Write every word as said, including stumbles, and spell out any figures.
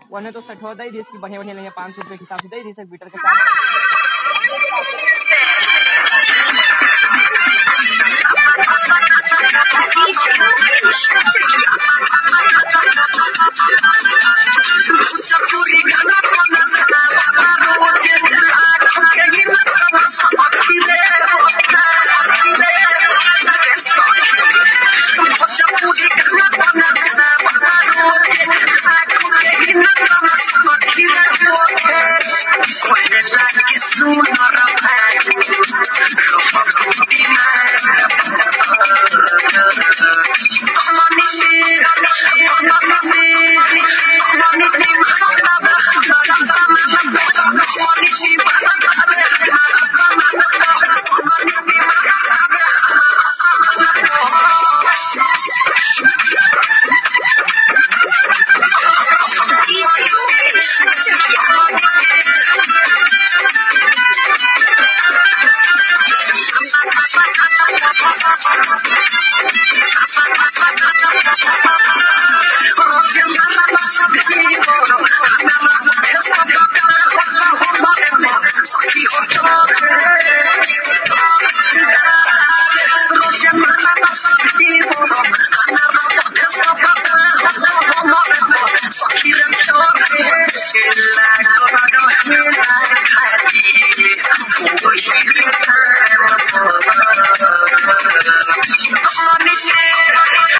वरने तो सेट होता ही थी इसकी बढ़िया बढ़िया लेंगे पाँच सौ रुपए के हिसाब से दे दी सर बीटर के साथ।